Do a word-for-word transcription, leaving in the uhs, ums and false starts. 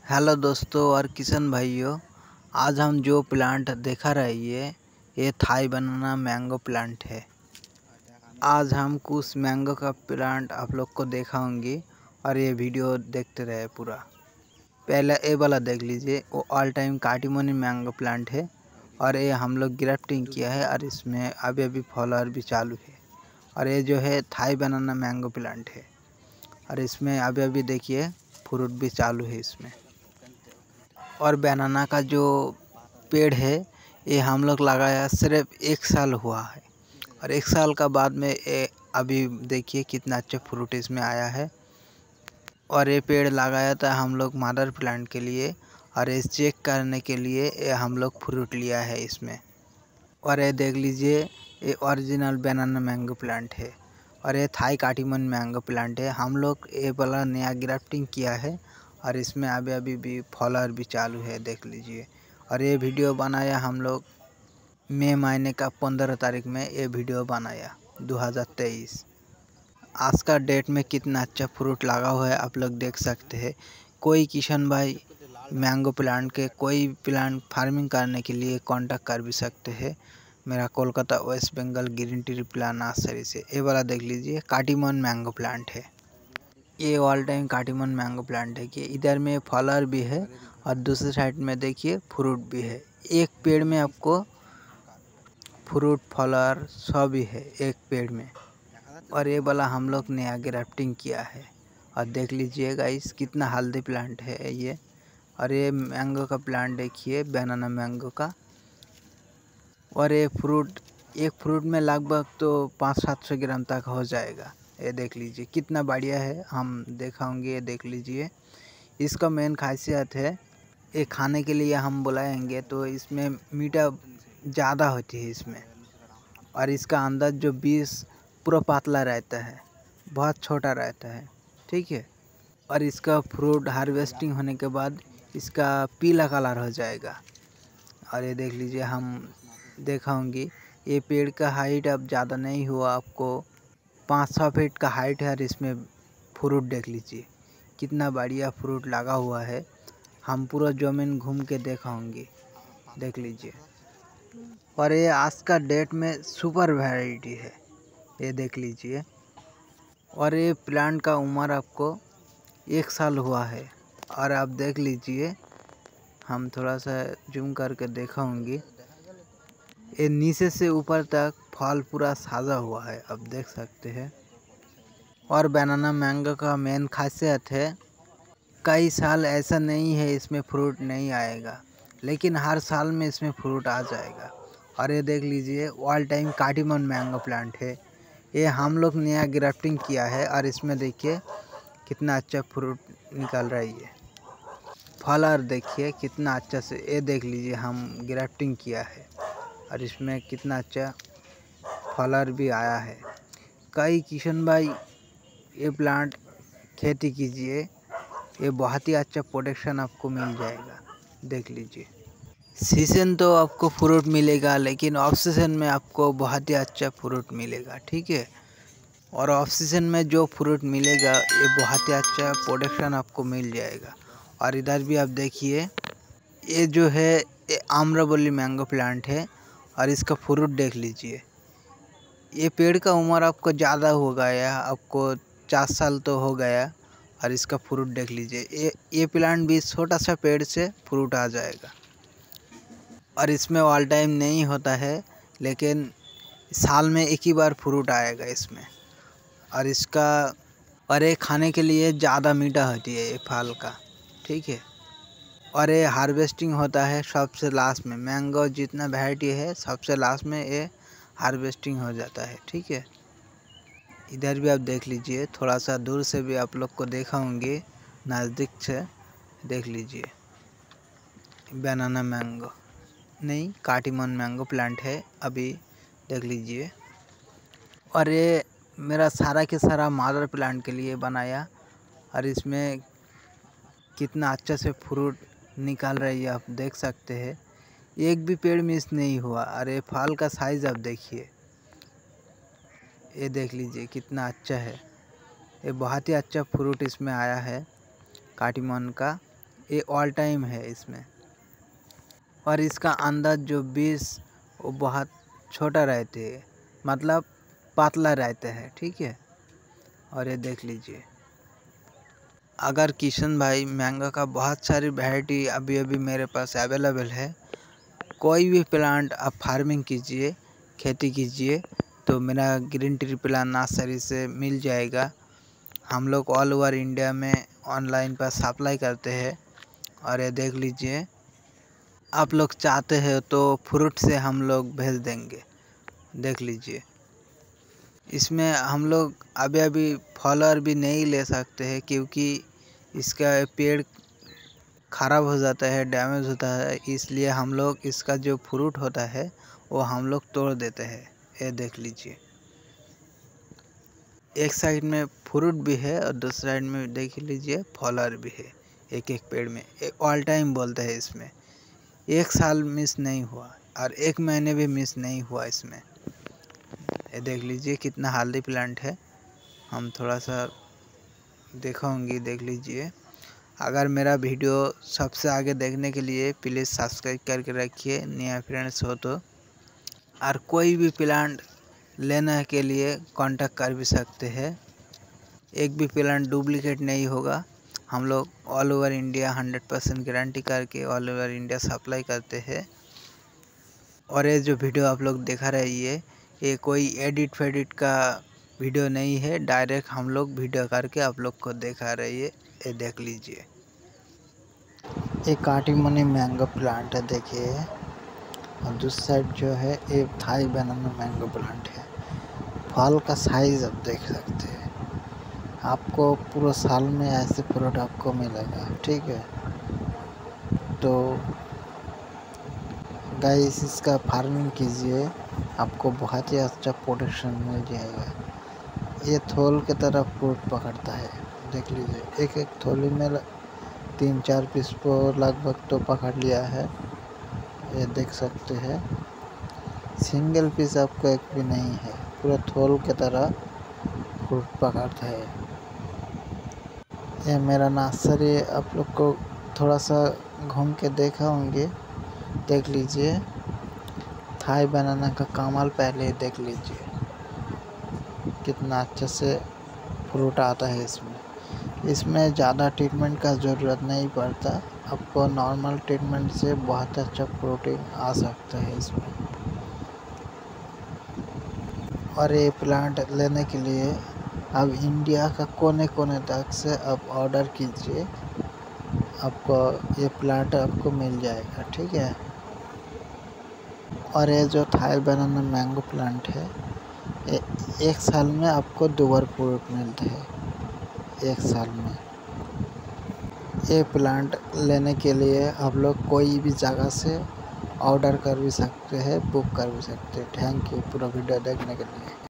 Hello दोस्तों और किशन भाइयों, आज हम जो प्लांट देखा रही है ये थाई बनाना मैंगो प्लांट है। आज हम कुछ मैंगो का प्लांट आप लोग को दिखाऊंगी और ये वीडियो देखते रहे पूरा। पहले ये वाला देख लीजिए, वो all time Katimon mango plant है और ये हम लोग ग्राफ्टिंग किया है और इसमें अभी अभी फॉलोअर भी चालू है। और ये जो है थाई बनाना मैंगो प्लांट है और इसमें अभी अभी देखिए फ्रूट भी चालू है इसमें। और बनाना का जो पेड़ है ये हम लोग लगाया सिर्फ एक साल हुआ है और एक साल का बाद में ये अभी देखिए कितना अच्छा फ्रूट इसमें आया है। और ये पेड़ लगाया था हम लोग मदर प्लांट के लिए और ये चेक करने के लिए ये हम लोग फ्रूट लिया है इसमें। और ये देख लीजिए ये ओरिजिनल बनाना मैंगो प्लांट है और ये थाई काटीमन मैंगो प्लांट है। हम लोग ये वाला नया ग्राफ्टिंग किया है और इसमें अभी अभी भी फॉलोअर भी चालू है, देख लीजिए। और ये वीडियो बनाया हम लोग मई महीने का पंद्रह तारीख में ये वीडियो बनाया दो हज़ार तेईस। आज का डेट में कितना अच्छा फ्रूट लगा हुआ है आप लोग देख सकते हैं। कोई किशन भाई मैंगो प्लांट के कोई प्लांट फार्मिंग करने के लिए कांटेक्ट कर भी सकते हैं मेरा Kolkata West Bengal green tree plant nursery से। ये वाला देख लीजिए काटीमन मैंगो प्लांट है, ये all time Katimon mango plant है कि इधर में फॉलोअर भी है और दूसरी साइड में देखिए फ्रूट भी है। एक पेड़ में आपको फ्रूट फॉलोअर सब भी है एक पेड़ में। और ये वाला हम लोग नया ग्राफ्टिंग किया है और देख लीजिए गाइस कितना हेल्दी प्लांट है ये। और ये मैंगो का प्लांट देखिए बनाना मैंगो का। और ये फ्रूट एक फ्रूट में लगभग तो पाँच सात सौ ग्राम तक हो जाएगा। ये देख लीजिए कितना बढ़िया है, हम दिखाऊंगे। ये देख लीजिए इसका मेन खासियत है ये खाने के लिए हम बुलाएंगे तो इसमें मीठा ज़्यादा होती है इसमें। और इसका अंदर जो बीज पूरा पतला रहता है, बहुत छोटा रहता है, ठीक है। और इसका फ्रूट हार्वेस्टिंग होने के बाद इसका पीला कलर हो जाएगा। और ये देख लीजिए हम दिखाऊंगी। ये पेड़ का हाइट अब ज़्यादा नहीं हुआ, आपको पाँच सौ फीट का हाइट है और इसमें फ्रूट देख लीजिए कितना बढ़िया फ्रूट लगा हुआ है। हम पूरा ज़मीन घूम के दिखाऊंगी, देख लीजिए। और ये आज का डेट में सुपर वैरायटी है, ये देख लीजिए। और ये प्लांट का उम्र आपको एक साल हुआ है और आप देख लीजिए, हम थोड़ा सा जूम करके दिखाऊंगी। ये नीचे से ऊपर तक फल पूरा साजा हुआ है, आप देख सकते हैं। और बनाना मैंगो का मेन खासियत है कई साल ऐसा नहीं है इसमें फ्रूट नहीं आएगा, लेकिन हर साल में इसमें फ्रूट आ जाएगा। और ये देख लीजिए all time Katimon mango plant है, ये हम लोग नया ग्राफ्टिंग किया है और इसमें देखिए कितना अच्छा फ्रूट निकल रही है। फॉलोअर देखिए कितना अच्छा से, ये देख लीजिए हम ग्राफ्टिंग किया है और इसमें कितना अच्छा फॉलोअर भी आया है। कई किशन भाई ये प्लांट खेती कीजिए, ये बहुत ही अच्छा प्रोडक्शन आपको मिल जाएगा, देख लीजिए। सीजन तो आपको फ्रूट मिलेगा लेकिन ऑफ सीजन में आपको बहुत ही अच्छा फ्रूट मिलेगा, ठीक है। और ऑफ सीजन में जो फ्रूट मिलेगा ये बहुत ही अच्छा प्रोडक्शन आपको मिल जाएगा। और इधर भी आप देखिए ये जो है ये आम्रवली मैंगो प्लांट है और इसका फ्रूट देख लीजिए। ये पेड़ का उम्र आपको ज़्यादा हो गया, आपको चार साल तो हो गया। और इसका फ्रूट देख लीजिए, ये ये प्लांट भी छोटा सा पेड़ से फ्रूट आ जाएगा। और इसमें ऑल टाइम नहीं होता है लेकिन साल में एक ही बार फ्रूट आएगा इसमें। और इसका और ये खाने के लिए ज़्यादा मीठा होती है ये फल का, ठीक है। और ये हार्वेस्टिंग होता है सबसे लास्ट में, मैंगो जितना वैरायटी है सबसे लास्ट में ये हार्वेस्टिंग हो जाता है, ठीक है। इधर भी आप देख लीजिए, थोड़ा सा दूर से भी आप लोग को दिखाऊंगी, नज़दीक से देख लीजिए। बनाना मैंगो नहीं काटीमन मैंगो प्लांट है, अभी देख लीजिए। और ये मेरा सारा के सारा मदर प्लांट के लिए बनाया और इसमें कितना अच्छा से फ्रूट निकाल रही है, आप देख सकते हैं। एक भी पेड़ मिस नहीं हुआ। और ये फल का साइज़ आप देखिए, ये देख लीजिए कितना अच्छा है। ये बहुत ही अच्छा फ्रूट इसमें आया है काटीमन का। ये ऑल टाइम है इसमें। और इसका अंदर जो बीज वो बहुत छोटा रहते है, मतलब पतला रहते हैं, ठीक है। और ये देख लीजिए। अगर किशन भाई मैंगो का बहुत सारी वैरायटी अभी अभी मेरे पास अवेलेबल है, कोई भी प्लांट आप फार्मिंग कीजिए, खेती कीजिए तो मेरा ग्रीन ट्री प्लांट नर्सरी से मिल जाएगा। हम लोग ऑल ओवर इंडिया में ऑनलाइन पर सप्लाई करते हैं। और ये देख लीजिए, आप लोग चाहते हैं तो फ्रूट से हम लोग भेज देंगे। देख लीजिए, इसमें हम लोग अभी अभी फॉलोअर भी नहीं ले सकते हैं क्योंकि इसका पेड़ ख़राब हो जाता है, डैमेज होता है, इसलिए हम लोग इसका जो फ्रूट होता है वो हम लोग तोड़ देते हैं। ये देख लीजिए, एक साइड में फ्रूट भी है और दूसरी साइड में देख लीजिए फॉलोअर भी है। एक एक पेड़ में एक ऑल टाइम बोलते हैं इसमें। एक साल मिस नहीं हुआ और एक महीने भी मिस नहीं हुआ इसमें। ये देख लीजिए कितना हेल्दी प्लांट है। हम थोड़ा सा दिखाऊंगी, देख लीजिए। अगर मेरा वीडियो सबसे आगे देखने के लिए प्लीज़ सब्सक्राइब करके रखिए, नया फ्रेंड्स हो तो। और कोई भी प्लांट लेने के लिए कांटेक्ट कर भी सकते हैं। एक भी प्लांट डुप्लीकेट नहीं होगा। हम लोग all over India hundred percent guarantee करके ऑल ओवर इंडिया सप्लाई करते हैं। और ये जो वीडियो आप लोग दिखा रही है, ये कोई एडिट फेडिट का वीडियो नहीं है, डायरेक्ट हम लोग वीडियो करके आप लोग को दिखा रही है। ये देख लीजिए, एक काटीमनी मैंगो प्लांट है, देखिए। और दूसरी साइड जो है एक थाई बनाना मैंगो प्लांट है। फल का साइज आप देख सकते हैं। आपको पूरा साल में ऐसे फ्रूट आपको मिलेगा, ठीक है। तो गाइस, इसका फार्मिंग कीजिए, आपको बहुत ही अच्छा प्रोडक्शन मिल जाएगा। ये थोल की तरह फ्रूट पकड़ता है, देख लीजिए। एक एक थोली में तीन चार पीस को लगभग तो पकड़ लिया है, ये देख सकते हैं। सिंगल पीस आपको एक भी नहीं है, पूरा थोल की तरह फ्रूट पकड़ता है। ये मेरा नर्सरी आप लोग को थोड़ा सा घूम के दिखाऊंगी, देख लीजिए। थाई बनाना का कमाल पहले देख लीजिए, कितना अच्छे से फ्रूट आता है इसमें। इसमें ज़्यादा ट्रीटमेंट का ज़रूरत नहीं पड़ता, आपको नॉर्मल ट्रीटमेंट से बहुत अच्छा प्रोटीन आ सकता है इसमें। और ये प्लांट लेने के लिए अब इंडिया का कोने कोने तक से आप ऑर्डर कीजिए, आपको ये प्लांट आपको मिल जाएगा, ठीक है। और ये जो थाई बनाना मैंगो प्लांट है, ये एक साल में आपको दो बार फ्रूट मिलते हैं, एक साल में। ये प्लांट लेने के लिए आप लोग कोई भी जगह से ऑर्डर कर भी सकते हैं, बुक कर भी सकते हैं। थैंक यू पूरा वीडियो देखने के लिए।